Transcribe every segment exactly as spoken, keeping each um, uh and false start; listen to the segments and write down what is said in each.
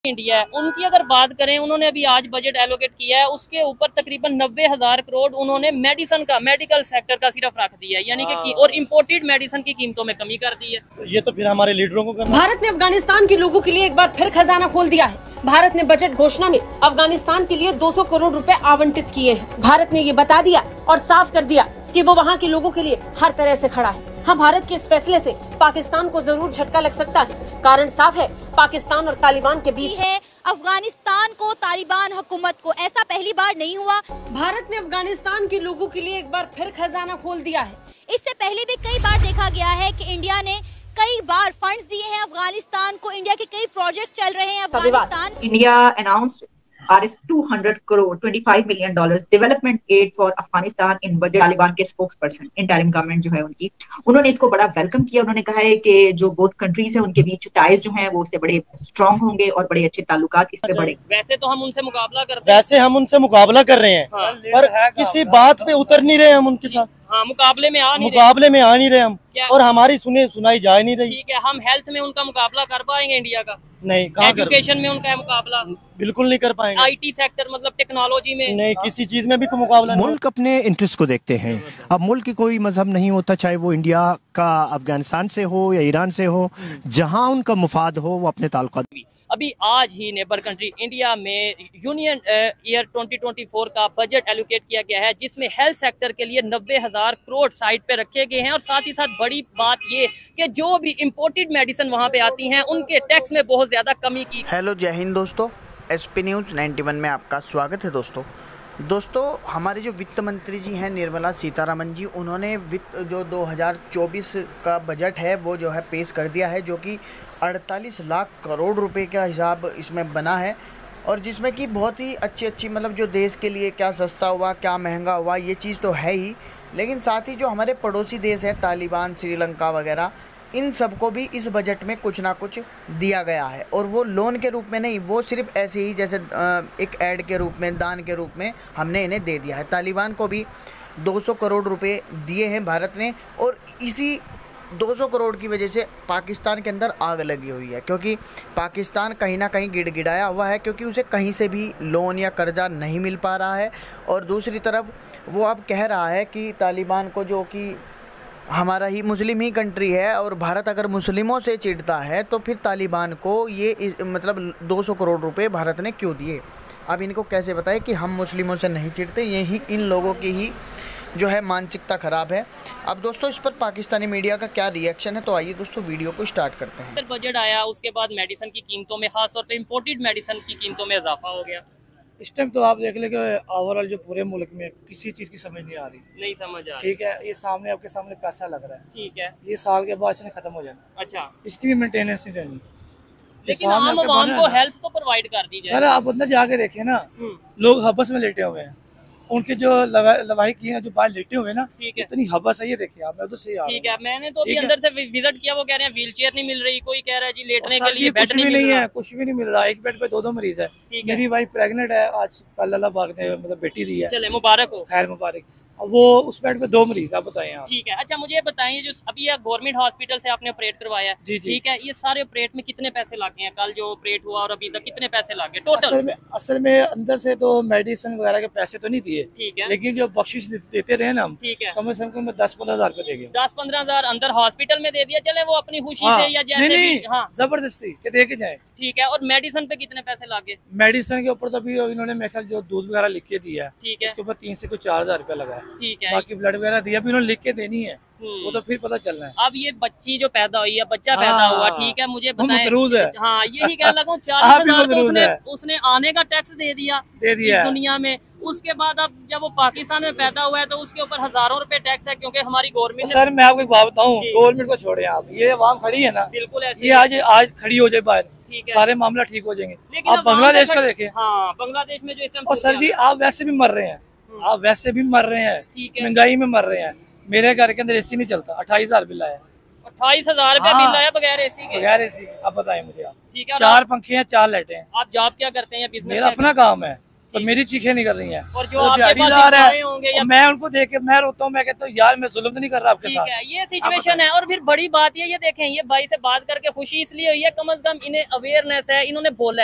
India है उनकी अगर बात करें, उन्होंने अभी आज बजट एलोकेट किया है, उसके ऊपर तकरीबन नब्बे हजार करोड़ उन्होंने मेडिसिन का, मेडिकल सेक्टर का सिर्फ रख दिया है, यानी कि और इम्पोर्टेड मेडिसिन की कीमतों में कमी कर दी है। ये तो फिर हमारे लीडरों को करना। भारत ने अफगानिस्तान के लोगों के लिए एक बार फिर खजाना खोल दिया है। भारत ने बजट घोषणा में अफगानिस्तान के लिए दो सौ करोड़ रुपए आवंटित किए हैं। भारत ने ये बता दिया और साफ कर दिया कि वो वहाँ के लोगों के लिए हर तरह से खड़ा है। हाँ, भारत के इस फैसले से पाकिस्तान को जरूर झटका लग सकता है। कारण साफ है, पाकिस्तान और तालिबान के बीच है। अफगानिस्तान को, तालिबान हुकूमत को, ऐसा पहली बार नहीं हुआ। भारत ने अफगानिस्तान के लोगों के लिए एक बार फिर खजाना खोल दिया है। इससे पहले भी कई बार देखा गया है कि इंडिया ने कई बार फंड्स दिए हैं अफगानिस्तान को। इंडिया के कई प्रोजेक्ट चल रहे हैं Afghanistan. India announced R S two hundred crore, twenty-five million dollars development aid for Afghanistan in budget। Taliban के स्पोक्सपर्सन इंटरिम गवर्नमेंट जो है उनकी, उन्होंने इसको बड़ा वेलकम किया। उन्होंने कहा है कि जो बोथ कंट्रीज है उनके बीच टाइज जो हैं वो उससे बड़े स्ट्रांग होंगे और बड़े अच्छे ताल्लुकात इस पे बढ़े। वैसे तो हम उनसे मुकाबला करते हैं, वैसे हम उनसे मुकाबला कर रहे हैं, हाँ, पर किसी बात पे उतर नहीं रहे हम उनके साथ। हाँ, मुकाबले में आ नहीं मुकाबले में आ नहीं रहे हम, और हमारी सुने सुनाई जा नहीं रही। ठीक है, हम हेल्थ में उनका मुकाबला कर पाएंगे इंडिया का? नहीं। कहाँ कर एजुकेशन में उनका है मुकाबला? बिल्कुल नहीं कर पाएंगे। आईटी सेक्टर मतलब टेक्नोलॉजी में नहीं, किसी चीज में भी कोई मुकाबला नहीं। मुल्क अपने इंटरेस्ट को देखते हैं। अब मुल्क की कोई मजहब नहीं होता, चाहे वो इंडिया का अफगानिस्तान से हो या ईरान से हो, जहां उनका मुफाद हो वो अपने ताल्लुकात। अभी आज ही नेबर कंट्री इंडिया में union year twenty twenty four का बजट एलोकेट किया गया है, जिसमें हेल्थ सेक्टर के लिए नब्बे हजार करोड़ साइड पे रखे गए हैं। और साथ ही साथ बड़ी बात ये कि जो भी इम्पोर्टेड मेडिसिन वहां पे आती हैं उनके टैक्स में बहुत ज्यादा कमी की। हेलो, जय हिंद दोस्तों, एसपी न्यूज़ नाइन्टी वन में आपका स्वागत है। दोस्तों दोस्तों हमारे जो वित्त मंत्री जी हैं निर्मला सीतारमण जी, उन्होंने वित्त जो दो हज़ार चौबीस का बजट है वो जो है पेश कर दिया है, जो कि अड़तालीस लाख करोड़ रुपए का हिसाब इसमें बना है, और जिसमें कि बहुत ही अच्छी अच्छी मतलब जो देश के लिए क्या सस्ता हुआ क्या महंगा हुआ ये चीज़ तो है ही, लेकिन साथ ही जो हमारे पड़ोसी देश हैं तालिबान, श्रीलंका वगैरह, इन सबको भी इस बजट में कुछ ना कुछ दिया गया है। और वो लोन के रूप में नहीं, वो सिर्फ ऐसे ही जैसे एक ऐड के रूप में, दान के रूप में हमने इन्हें दे दिया है। तालिबान को भी दो सौ करोड़ रुपए दिए हैं भारत ने, और इसी दो सौ करोड़ की वजह से पाकिस्तान के अंदर आग लगी हुई है, क्योंकि पाकिस्तान कहीं ना कहीं गिड़गिड़ाया हुआ है, क्योंकि उसे कहीं से भी लोन या कर्जा नहीं मिल पा रहा है। और दूसरी तरफ वो अब कह रहा है कि तालिबान को, जो कि हमारा ही मुस्लिम ही कंट्री है, और भारत अगर मुस्लिमों से चिढ़ता है तो फिर तालिबान को ये मतलब दो सौ करोड़ रुपए भारत ने क्यों दिए। अब इनको कैसे बताएं कि हम मुस्लिमों से नहीं चिढ़ते, यही इन लोगों की ही जो है मानसिकता ख़राब है। अब दोस्तों इस पर पाकिस्तानी मीडिया का क्या रिएक्शन है, तो आइए दोस्तों वीडियो को स्टार्ट करते हैं। बजट आया, उसके बाद मेडिसिन की कीमतों में, खासतौर पे इम्पोर्टेड मेडिसिन की कीमतों में इजाफा हो गया। इस टाइम तो आप देख ले कि ओवरऑल जो पूरे मुल्क में किसी चीज़ की समझ नहीं आ रही। नहीं समझ आ रही। ठीक है, ये सामने आपके सामने पैसा लग रहा है, ठीक है, ये साल के बाद इसने खत्म हो जाना। अच्छा, इसकी भी मेंटेनेंस नहीं रहनी, लेकिन आम आवाम को हेल्थ तो प्रोवाइड कर दी जाए। सर आप अंदर जाके देखें ना, लोग हबस में लेटे हुए हैं, उनके जो लवाही की है, जो बाहर लेटे हुए ना, ठीक है, इतनी हबस है, ये देखिए आप। मैं तो सही आ ठीक है, मैंने तो अभी अंदर से विजिट किया, वो कह रहे हैं व्हील चेयर नहीं मिल रही, कोई कह रहा है जी लेटने के लिए बेड नहीं मिल रहा है, कुछ भी नहीं मिल रहा। एक बेड पे दो दो मरीज है। मेरी वाइफ प्रेग्नेंट है, आज कल अल्लाह पाक ने मतलब बेटी दी है, चले मुबारक हो, खैर मुबारक। अब वो उस बेड पे दो मरीज, आप बताएं आप। ठीक है, अच्छा मुझे बताइए, जो अभी गवर्नमेंट हॉस्पिटल से आपने ऑपरेट करवाया है, जी जी, ठीक है, ये सारे ऑपरेट में कितने पैसे लागे हैं? कल जो ऑपरेट हुआ और अभी तक कितने पैसे लागे टोटल? असल में, असल में अंदर से तो मेडिसिन वगैरह के पैसे तो नहीं दिए, ठीक है, लेकिन जो बख्शिश देते रहे ना हम, ठीक है, कम से कम दस पंद्रह हजार रूपए देंगे। दस पंद्रह हजार अंदर हॉस्पिटल में दे दिया, चले वो अपनी खुशी से या जैसे नहीं, भी, हाँ, जबरदस्ती के दे के जाए। ठीक है, और मेडिसिन पे कितने पैसे लागे? मेडिसिन के ऊपर तो अभी इन्होंने मेरे ख्याल जो दूध वगैरह लिख के दिया है, ठीक है, उसके ऊपर तीन से कुछ चार हजार रूपया लगा है, ठीक है, बाकी ब्लड वगैरह दिया भी उन्होंने लिख के देनी है, वो तो फिर पता चलना है। अब ये बच्ची जो पैदा हुई है, बच्चा हाँ, पैदा हुआ, ठीक है, मुझे बताएं। हाँ, यही कह लगा चालीस हजार तो उसने उसने आने का टैक्स दे दिया दे दिया इस दुनिया में। उसके बाद अब जब वो पाकिस्तान में पैदा हुआ है तो उसके ऊपर हजारों रुपए टैक्स है, क्योंकि हमारी गवर्नमेंट। सर मैं आपको एक बात बताऊं, गवर्नमेंट को छोड़े आप, ये आवाम खड़ी है ना, बिल्कुल ऐसे ये आज आज खड़ी हो जाए बाहर, सारे मामला ठीक हो जाएंगे। आप बांग्लादेश का देखें, हाँ, बांग्लादेश में जो, और सर जी आप वैसे भी मर रहे हैं, आप वैसे भी मर रहे हैं, महंगाई में मर रहे हैं। मेरे घर के अंदर एसी नहीं चलता, अट्ठाईस हजार बिल आया, अट्ठाईस हजार रुपया बिल आया बगैर एसी के। बगैर एसी, आप बताएं मुझे आप। ठीक है, चार पंखे हैं, चार लाइटें हैं। आप जॉब क्या करते हैं? बिजनेस? मेरा अपना काम है, तो मेरी चीखें नहीं कर रही हैं। और जो आपके पास है होंगे या... मैं उनको देख के मैं रोता हूँ, मैं कहता हूँ यार मैं जुल्म तो नहीं कर रहा आपके साथ। ये सिचुएशन है। और फिर बड़ी बात ये ये देखें, ये भाई से बात करके खुशी इसलिए हुई है, कम अज कम इन्हें अवेयरनेस है, इन्होंने बोला है।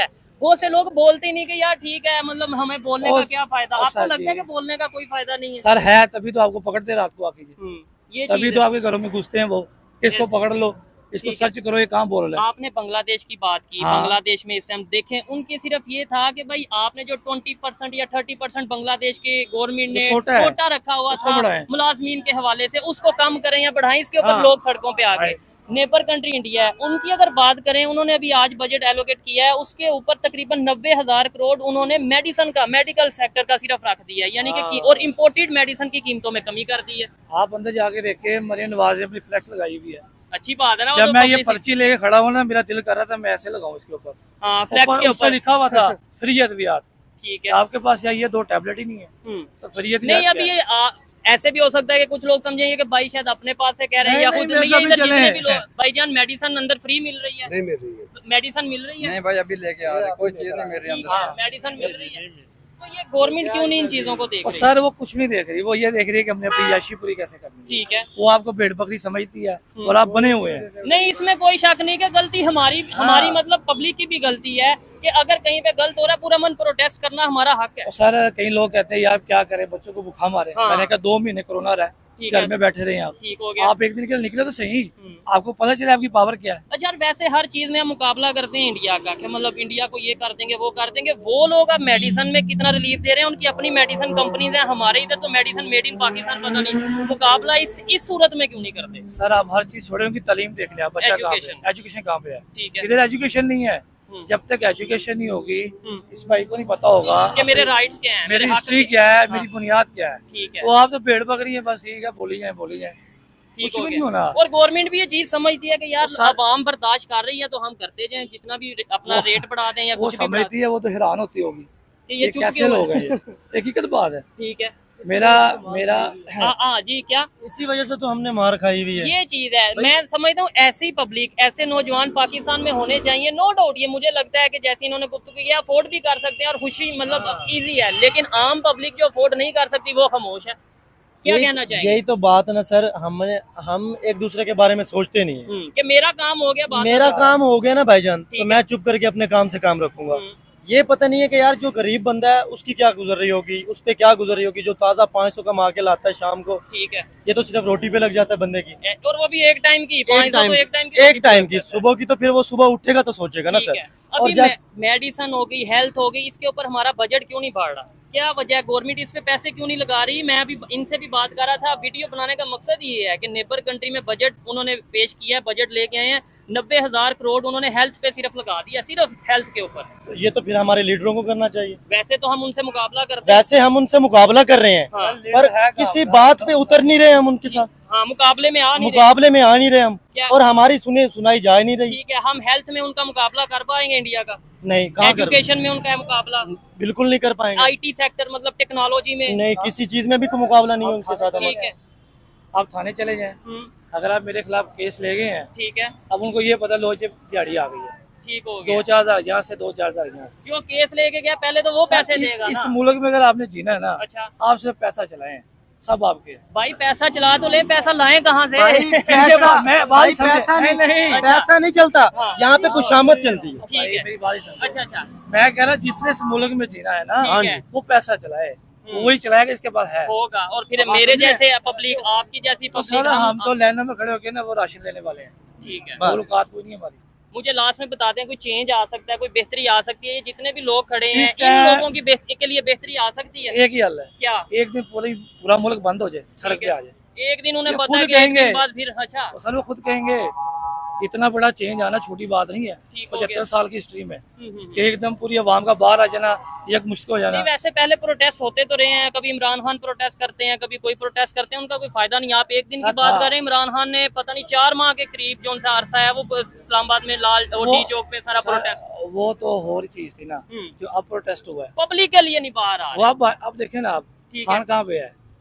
बहुत से लोग बोलते ही नहीं कि यार ठीक है, मतलब हमें बोलने का क्या फायदा। आपको सर लगता है जी। कि बोलने का कोई फायदा नहीं है? सर है, तभी तो आपको पकड़ते रात को आके जी। ये तभी चीज़ तो है। आपके घरों में घुसते हैं वो, इसको पकड़ लो, इसको ठीक है। सर्च करो, ये कहाँ बोल रहा है। आपने बांग्लादेश की बात की। हाँ। बांग्लादेश में इस टाइम देखें, उनके सिर्फ ये था कि भाई आपने जो ट्वेंटी परसेंट या थर्टी परसेंट बांग्लादेश के गवर्नमेंट ने जो कोटा है, कोटा रखा हुआ उसको था बढ़ाएं। मुलाजमीन के हवाले से, उसको कम करें या बढ़ाएं। इसके ऊपर हाँ। लोग सड़कों पे आ गए। राइट। नेबर कंट्री इंडिया है, उनकी अगर बात करें, उन्होंने अभी आज बजट एलोकेट किया है, उसके ऊपर तकरीबन नब्बे हजार करोड़ उन्होंने मेडिसिन का, मेडिकल सेक्टर का सिर्फ रख दिया है, यानी कि हाँ। और इम्पोर्टेड मेडिसिन की कीमतों में कमी कर दी है। आप अंदर जाके देखे, मरियम नवाज ने अपनी फ्लेक्स लगाई हुई है। अच्छी बात है ना। वो जब तो मैं ये publicity- पर्ची लेके खड़ा हूँ ना, मेरा दिल कर रहा था मैं ऐसे लगाऊं इसके ऊपर। हाँ, फ्लैक्स के ऊपर उससे ऊपर लिखा हुआ था फ्री अद्वियात। ठीक है। आपके पास या ये दो टैबलेट ही नहीं है, हम्म। तो फ्री अद्वियात नहीं, अभी क्या है? ये आ, ऐसे भी हो सकता है कि कुछ लोग समझेंगे कि भाई शायद अपने पास से कह रहे हैं नहीं, या नहीं, खुद मेरे में, ये साथ भी इधर चले जितने हैं। भी लोग, भाईजान मेडिसिन अंदर फ्री मिल रही है? नहीं मिल रही है। मेडिसिन मिल रही है? नहीं भाई, अभी लेके आ रहे, कोई चीज नहीं मिल रही अंदर हाँ, से। मेडिसिन मिल रही है। तो ये गवर्नमेंट क्यों नहीं इन चीजों को देख और रही? सर वो कुछ नहीं देख रही, वो ये देख रही है कि हमने अपनी याशी पूरी कैसे करनी है। ठीक है। वो आपको भेड़ बकरी समझती है और आप बने हुए हैं। नहीं, इसमें कोई शक नहीं कि गलती हमारी हमारी मतलब पब्लिक की भी गलती है कि अगर कहीं पे गलत हो रहा है, पूरा मन प्रोटेस्ट करना हमारा हक है। और सर कई लोग कहते हैं यार क्या करें, बच्चों को बुखार मारे। हाँ। मैंने कहा दो महीने कोरोना रहा, ठीक घर है। में बैठे रहे आप, ठीक हो गया। आप एक दिन के लिए निकले तो सही, आपको पता चले आपकी पावर क्या है। अच्छा यार, वैसे हर चीज में हम मुकाबला करते हैं इंडिया का, कि मतलब इंडिया को ये कर देंगे वो कर देंगे। वो लोग अब मेडिसिन में कितना रिलीफ दे रहे हैं, उनकी अपनी मेडिसिन कंपनीज हैं। हमारे इधर तो मेडिसिन मेड इन पाकिस्तान, पता नहीं मुकाबला इस इस सूरत में क्यों नहीं करते। सर आप हर चीज छोड़े, उनकी तालीम देख लिया, बच्चा कहाँ पे Education। है, एजुकेशन कहाँ पे है। ठीक है। इधर एजुकेशन नहीं है। हम्म। जब तक एजुकेशन नहीं होगी, हम्म। इस भाई को नहीं पता होगा कि मेरे राइट्स क्या हैं, मेरी मेरे हक हिस्ट्री क्या क्या है, हाँ। मेरी बुनियाद क्या है। ठीक है। तो आप तो भेड़ बकरी है, बस ठीक है, बोली जाए बोली जाए, ठीक कुछ हो भी गया। नहीं होना। और गवर्नमेंट भी ये चीज समझती है कि यार तो सर- अवाम बर्दाश्त कर रही है तो हम करते जाएं, जितना भी अपना वो- रेट बढ़ा दें या वो कुछ भी बढ़ा समझती है, वो तो हैरान होती होगी दें, ये ये चुप कैसे क्यों लोग है? हैं ये। हकीकत बात है। ठीक है। मेरा मेरा हाँ हाँ जी, क्या इसी वजह से तो हमने मार खाई हुई ये चीज है। मैं समझता हूँ ऐसी पब्लिक, ऐसे नौजवान पाकिस्तान में होने चाहिए। नो डाउट, ये मुझे लगता है कि जैसे इन्होंने गुफ्तगू की, अफोर्ड भी कर सकते हैं और खुशी मतलब इजी है, लेकिन आम पब्लिक जो अफोर्ड नहीं कर सकती वो खामोश है। क्या कहना चाहेंगे? यही तो बात है ना सर, हमने हम एक दूसरे के बारे में सोचते नहीं है। हम्म, कि मेरा काम हो गया, बात मेरा खत्म। काम हो गया ना भाईजान, ठीक तो है। मैं चुप करके अपने काम से काम रखूंगा। हम्म। ये पता नहीं है कि यार जो गरीब बंदा है उसकी क्या गुजर रही होगी, उस पे क्या गुजर रही होगी, जो ताजा पाँच सौ कमा के लाता है शाम को, ठीक है। ये तो सिर्फ रोटी पे लग जाता है बंदे की। ए- और वो भी एक टाइम की, पाँच एक सौ तो टाइम एक टाइम की एक टाइम की, सुबह की तो फिर वो सुबह उठेगा तो सोचेगा ना ठीक सर। है। और अभी जैसे मेडिसिन हो गई, हेल्थ हो गई, इसके ऊपर हमारा बजट क्यों नहीं बढ़ रहा? क्या वजह है? गवर्नमेंट इस पे पैसे क्यों नहीं लगा रही? मैं अभी इनसे भी बात कर रहा था। वीडियो बनाने का मकसद ये है कि नेबर कंट्री में बजट उन्होंने पेश किया है, बजट लेके आए हैं, नब्बे हजार करोड़ उन्होंने हेल्थ पे सिर्फ लगा दिया, सिर्फ हेल्थ के ऊपर। तो ये तो फिर हमारे लीडरों को करना चाहिए। वैसे तो हम उनसे मुकाबला करते हैं। वैसे हम उनसे मुकाबला कर रहे हैं, हाँ। पर किसी बात पे उतर नहीं रहे हम उनके साथ, हाँ, मुकाबले में आ नहीं रहे। मुकाबले में आ नहीं रहे हम, क्या? और हमारी सुने सुनाई जा नहीं रही। ठीक है, हम हेल्थ में उनका मुकाबला कर पाएंगे इंडिया का? नहीं, कहाँ कर एजुकेशन में उनका मुकाबला? बिल्कुल नहीं कर पाएंगे। आईटी सेक्टर मतलब टेक्नोलॉजी में? नहीं, किसी चीज में भी कोई मुकाबला नहीं है उनके साथ ठीक हमारा। है। आप थाने चले जाएं, हम्म, अगर आप मेरे खिलाफ केस ले गए हैं, ठीक है। अब उनको ये पता लो जब दिहाड़ी आ गई है, ठीक हो गया। दो चार हजार यहाँ से, दो चार हजार यहाँ से। जो केस लेके गया पहले तो वो पैसे इस, देगा इस ना। मुल्क में अगर आपने जीना है ना, अच्छा आप सिर्फ पैसा चलाएं, सब आपके। भाई पैसा चला तो ले, पैसा लाए कहाँ से? पैसा मैं बात भाई, समझे- पैसा नहीं, नहीं, पैसा नहीं चलता हाँ। यहाँ पे, खुशामद चलती है। ठीक है। मेरी बात ही समझो। अच्छा अच्छा, मैं कह रहा जिसने इस मुल्क में जीना है ना, ठीक है। वो पैसा चलाए, वही चलाएगा इसके पास है। होगा। और फिर बात मेरे समझे? जैसे पब्लिक, आपकी जैसी तो पब्लिक, सर हम तो लाइनों में खड़े होके ना वो राशन लेने वाले हैं, ठीक है। मुलाकात कोई नहीं हमारी। मुझे लास्ट में बता दें, कोई चेंज आ सकता है, कोई बेहतरी आ सकती है? ये जितने भी लोग खड़े हैं, सिस्टम- इन लोगों की बेहतरी के लिए बेहतरी आ सकती है? एक ही हल है, क्या? एक दिन पूरी पूरा मुल्क बंद हो जाए, सड़क ठीक पे है। आ जाए। एक दिन उन्हें ये पता है खुद कि एक दिन कहेंगे। बाद फिर अच्छा और सर वो खुद कहेंगे, इतना बड़ा चेंज आना छोटी बात नहीं है ठीक हो गया। पचहत्तर साल की हिस्ट्री में, हम्म, हम्म, हम्म। कि एकदम पूरी आवाम का बाहर आ जाना एक मुश्किल हो जाना। नहीं, वैसे पहले प्रोटेस्ट होते तो रहे हैं, कभी इमरान खान प्रोटेस्ट करते हैं, कभी कोई प्रोटेस्ट करते हैं, उनका कोई फायदा नहीं। आप एक दिन की सर, बात हाँ। कर रहे हैं, इमरान खान ने पता नहीं चार माह के करीब जो उनसा अरसा है वो इस्लामाबाद में लाल वो- डी चौक पे सारा सर, प्रोटेस्ट। वो तो और चीज थी ना हम्म। जो अब प्रोटेस्ट हुआ है, पब्लिक के लिए नहीं बाहर आ वो रहे। अब अब देखे ना, आप ठीक खान है। कहाँ पे है,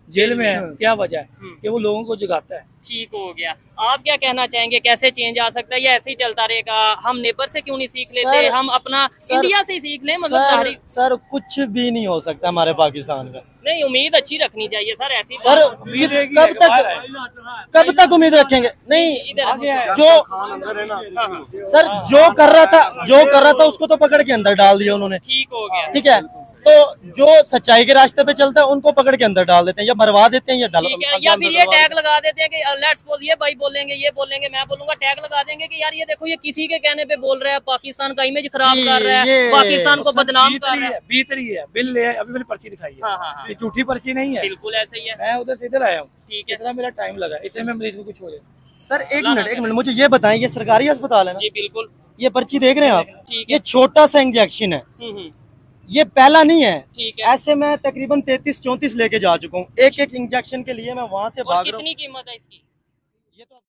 जेल में है, क्या वजह है कि वो लोगों को जगाता है। ठीक हो गया। आप क्या कहना चाहेंगे, कैसे चेंज आ सकता है या ऐसे ही चलता रहेगा? हम नेबर से क्यों नहीं सीख लेते, हम अपना इंडिया से ही सीख लें? मतलब सर, सर कुछ भी नहीं हो सकता हमारे पाकिस्तान का। नहीं, उम्मीद अच्छी रखनी चाहिए सर। ऐसी सर कब तक कब तक उम्मीद रखेंगे? नहीं, जो सर जो कर रहा था जो कर रहा था उसको तो पकड़ के अंदर डाल दिया उन्होंने। ठीक हो गया। ठीक है, तो जो सच्चाई के रास्ते पे चलता है उनको पकड़ के अंदर डाल देते हैं, या मरवा देते हैं या डाल या फिर ये टैग लगा देते हैं कि लेट्स सपोज ये भाई बोलेंगे, ये बोलेंगे, मैं बोलूंगा, टैग लगा देंगे कि यार ये देखो ये किसी के कहने पे बोल रहा है, पाकिस्तान का इमेज खराब कर रहा है, पाकिस्तान को बदनाम कर रहा है। बीत रही है, बिल ले, अभी मैंने पर्ची दिखाई है, हाँ, हाँ, हाँ। ये झूठी पर्ची नहीं है, बिल्कुल ऐसे ही है। मैं उधर से इधर आया हूँ, ठीक है, इतना मेरा टाइम लगा, इतने में मरीज को कुछ हो जाए। सर एक मिनट एक मिनट मुझे ये बताएं, ये सरकारी अस्पताल है ना? जी बिल्कुल। ये पर्ची देख रहे हैं आप, ठीक है। ये छोटा सा इंजेक्शन है, ये पहला नहीं है। ठीक है। ऐसे मैं तकरीबन तैतीस चौंतीस लेके जा चुका हूँ, एक एक इंजेक्शन के लिए मैं वहां से भाग रहा हूँ। कितनी कीमत है इसकी? ये तो